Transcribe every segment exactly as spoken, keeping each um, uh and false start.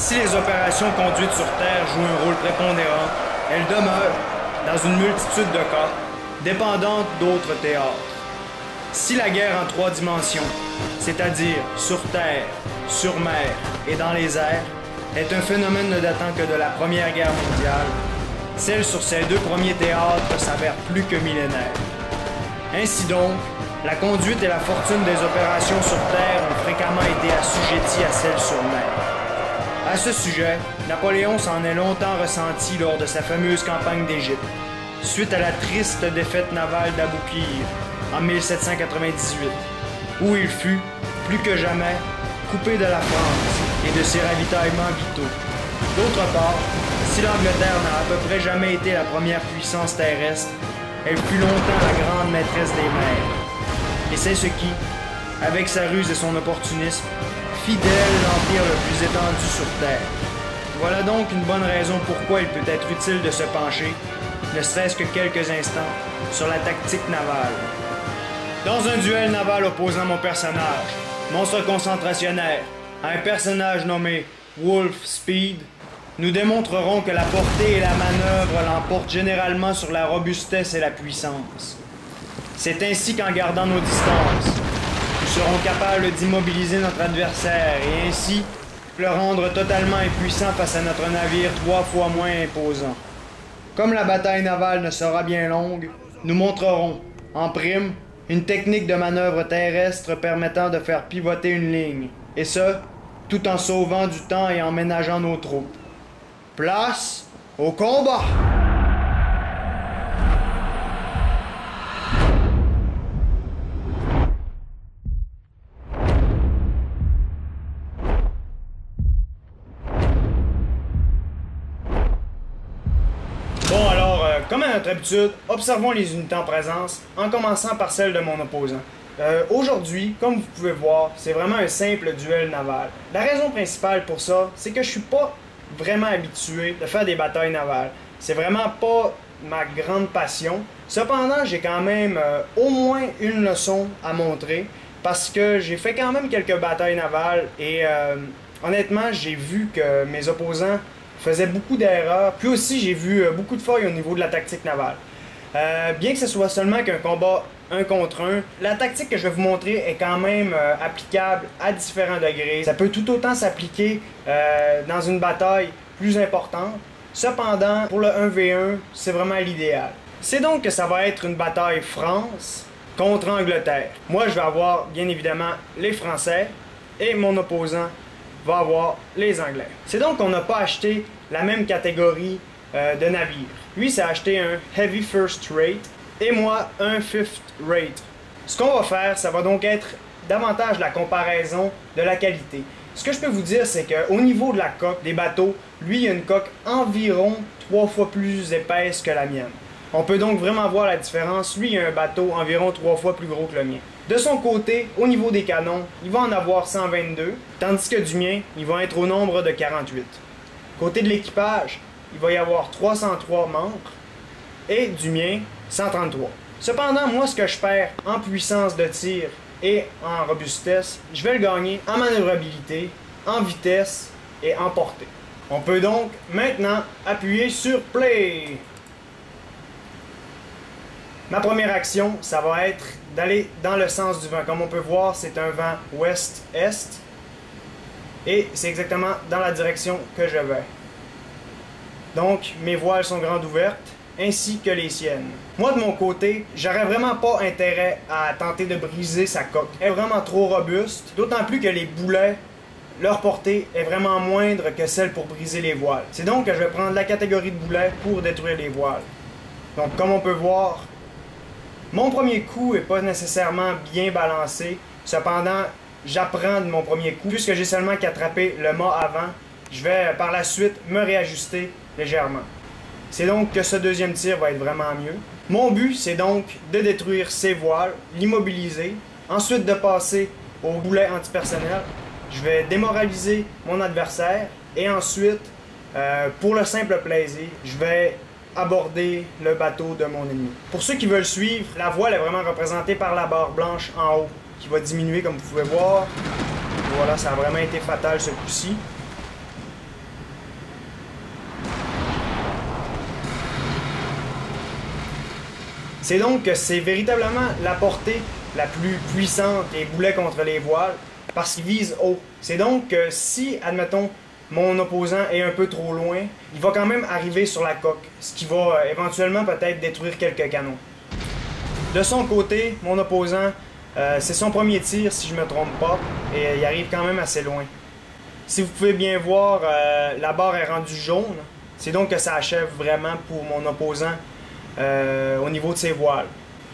Si les opérations conduites sur Terre jouent un rôle prépondérant, elles demeurent, dans une multitude de cas, dépendantes d'autres théâtres. Si la guerre en trois dimensions, c'est-à-dire sur Terre, sur mer et dans les airs, est un phénomène ne datant que de la Première Guerre mondiale, celle sur ces deux premiers théâtres s'avère plus que millénaire. Ainsi donc, la conduite et la fortune des opérations sur Terre ont fréquemment été assujetties à celles sur mer. À ce sujet, Napoléon s'en est longtemps ressenti lors de sa fameuse campagne d'Égypte, suite à la triste défaite navale d'Aboukir en mille sept cent quatre-vingt-dix-huit, où il fut, plus que jamais, coupé de la France et de ses ravitaillements vitaux. D'autre part, si l'Angleterre n'a à peu près jamais été la première puissance terrestre, elle fut longtemps la grande maîtresse des mers. Et c'est ce qui, avec sa ruse et son opportunisme, fit d'elle l'empire le plus étendu sur Terre. Voilà donc une bonne raison pourquoi il peut être utile de se pencher, ne serait-ce que quelques instants, sur la tactique navale. Dans un duel naval opposant mon personnage, monstre concentrationnaire, à un personnage nommé Wolf Speed, nous démontrerons que la portée et la manœuvre l'emportent généralement sur la robustesse et la puissance. C'est ainsi qu'en gardant nos distances, nous serons capables d'immobiliser notre adversaire et ainsi le rendre totalement impuissant face à notre navire trois fois moins imposant. Comme la bataille navale ne sera bien longue, nous montrerons, en prime, une technique de manœuvre terrestre permettant de faire pivoter une ligne, et ce, tout en sauvant du temps et en ménageant nos troupes. Place au combat! Bon alors, euh, comme à notre habitude, observons les unités en présence, en commençant par celle de mon opposant. Euh, Aujourd'hui, comme vous pouvez voir, c'est vraiment un simple duel naval. La raison principale pour ça, c'est que je suis pas vraiment habitué de faire des batailles navales. C'est vraiment pas ma grande passion. Cependant, j'ai quand même euh, au moins une leçon à montrer parce que j'ai fait quand même quelques batailles navales et euh, honnêtement, j'ai vu que mes opposants faisaient beaucoup d'erreurs. Puis aussi, j'ai vu euh, beaucoup de failles au niveau de la tactique navale. Euh, bien que ce soit seulement qu'un combat un contre un, la tactique que je vais vous montrer est quand même euh, applicable à différents degrés. Ça peut tout autant s'appliquer euh, dans une bataille plus importante. Cependant, pour le un v un, c'est vraiment l'idéal. C'est donc que ça va être une bataille France contre Angleterre. Moi, je vais avoir bien évidemment les Français et mon opposant va avoir les Anglais. C'est donc qu'on n'a pas acheté la même catégorie euh, de navires. Lui, s'est acheté un Heavy First Rate et moi, un Fifth Rate. Ce qu'on va faire, ça va donc être davantage la comparaison de la qualité. Ce que je peux vous dire, c'est qu'au niveau de la coque des bateaux, lui, il a une coque environ trois fois plus épaisse que la mienne. On peut donc vraiment voir la différence. Lui, il a un bateau environ trois fois plus gros que le mien. De son côté, au niveau des canons, il va en avoir cent vingt-deux, tandis que du mien, il va être au nombre de quarante-huit. Côté de l'équipage, il va y avoir trois cent trois membres, et du mien, cent trente-trois. Cependant, moi, ce que je perds en puissance de tir et en robustesse, je vais le gagner en manœuvrabilité, en vitesse et en portée. On peut donc maintenant appuyer sur Play. Ma première action, ça va être d'aller dans le sens du vent. Comme on peut voir, c'est un vent ouest-est et c'est exactement dans la direction que je vais. Donc, mes voiles sont grandes ouvertes, ainsi que les siennes. Moi, de mon côté, j'aurais vraiment pas intérêt à tenter de briser sa coque. Elle est vraiment trop robuste, d'autant plus que les boulets, leur portée est vraiment moindre que celle pour briser les voiles. C'est donc que je vais prendre la catégorie de boulets pour détruire les voiles. Donc, comme on peut voir, mon premier coup n'est pas nécessairement bien balancé. Cependant, j'apprends de mon premier coup. Puisque j'ai seulement qu'attraper le mât avant, je vais par la suite me réajuster légèrement. C'est donc que ce deuxième tir va être vraiment mieux. Mon but, c'est donc de détruire ses voiles, l'immobiliser, ensuite de passer au boulet antipersonnel. Je vais démoraliser mon adversaire et ensuite, euh, pour le simple plaisir, je vais aborder le bateau de mon ennemi. Pour ceux qui veulent suivre, la voile est vraiment représentée par la barre blanche en haut, qui va diminuer comme vous pouvez voir. Voilà, ça a vraiment été fatal ce coup-ci. C'est donc que c'est véritablement la portée la plus puissante des boulets contre les voiles, parce qu'ils visent haut. C'est donc que si, admettons, mon opposant est un peu trop loin, il va quand même arriver sur la coque, ce qui va euh, éventuellement peut-être détruire quelques canons. De son côté, mon opposant, euh, c'est son premier tir si je me trompe pas, et euh, il arrive quand même assez loin. Si vous pouvez bien voir, euh, la barre est rendue jaune, c'est donc que ça achève vraiment pour mon opposant euh, au niveau de ses voiles.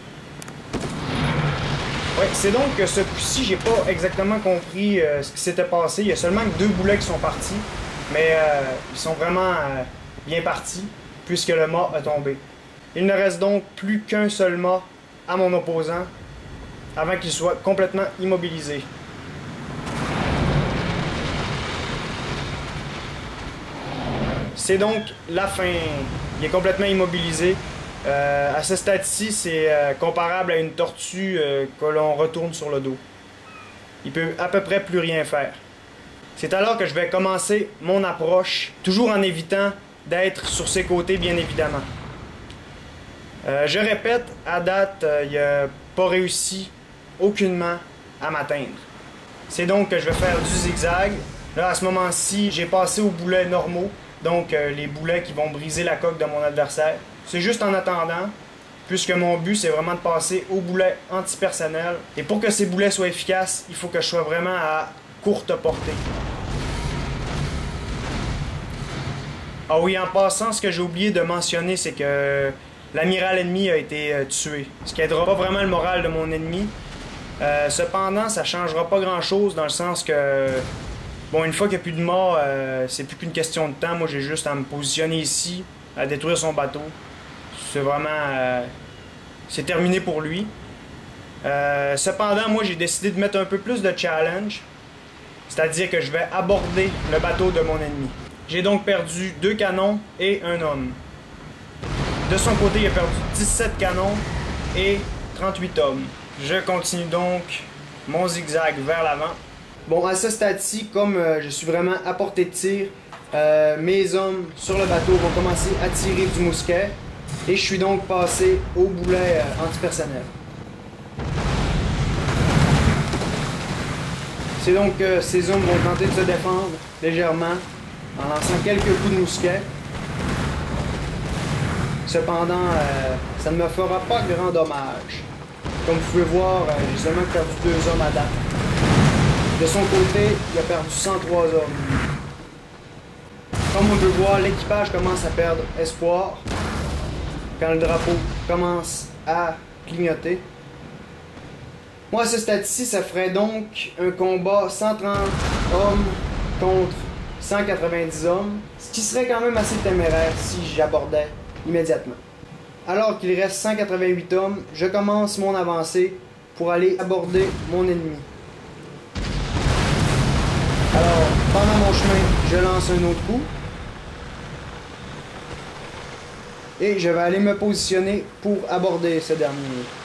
Ouais, c'est donc que ce coup-ci, j'ai pas exactement compris euh, ce qui s'était passé. Il y a seulement que deux boulets qui sont partis, mais euh, ils sont vraiment euh, bien partis, puisque le mât a tombé. Il ne reste donc plus qu'un seul mât à mon opposant, avant qu'il soit complètement immobilisé. C'est donc la fin. Il est complètement immobilisé. Euh, à ce stade-ci, c'est euh, comparable à une tortue euh, que l'on retourne sur le dos. Il peut à peu près plus rien faire. C'est alors que je vais commencer mon approche, toujours en évitant d'être sur ses côtés, bien évidemment. Euh, je répète, à date, euh, il n'a pas réussi aucunement à m'atteindre. C'est donc que je vais faire du zigzag. Là, à ce moment-ci, j'ai passé aux boulets normaux, donc euh, les boulets qui vont briser la coque de mon adversaire. C'est juste en attendant, puisque mon but, c'est vraiment de passer aux boulets antipersonnels. Et pour que ces boulets soient efficaces, il faut que je sois vraiment à courte portée. Ah oui, en passant, ce que j'ai oublié de mentionner, c'est que l'amiral ennemi a été euh, tué, ce qui aidera pas vraiment le moral de mon ennemi. Euh, cependant, ça changera pas grand-chose dans le sens que, bon, une fois qu'il n'y a plus de mort, euh, c'est plus qu'une question de temps. Moi, j'ai juste à me positionner ici, à détruire son bateau. C'est vraiment... Euh, c'est terminé pour lui. Euh, cependant, moi, j'ai décidé de mettre un peu plus de challenge. C'est-à-dire que je vais aborder le bateau de mon ennemi. J'ai donc perdu deux canons et un homme. De son côté, il a perdu dix-sept canons et trente-huit hommes. Je continue donc mon zigzag vers l'avant. Bon, à ce stade-ci, comme euh, je suis vraiment à portée de tir, euh, mes hommes sur le bateau vont commencer à tirer du mousquet. Et je suis donc passé au boulet euh, antipersonnel. C'est donc que euh, ces hommes vont tenter de se défendre légèrement en lançant quelques coups de mousquet. Cependant, euh, ça ne me fera pas grand dommage. Comme vous pouvez voir, euh, j'ai seulement perdu deux hommes à date. De son côté, il a perdu cent trois hommes. Comme on peut voir, l'équipage commence à perdre espoir quand le drapeau commence à clignoter. Moi, à ce stade-ci, ça ferait donc un combat cent trente hommes contre cent quatre-vingt-dix hommes, ce qui serait quand même assez téméraire si j'abordais immédiatement. Alors qu'il reste cent quatre-vingt-huit hommes, je commence mon avancée pour aller aborder mon ennemi. Alors, pendant mon chemin, je lance un autre coup. Et je vais aller me positionner pour aborder ce dernier.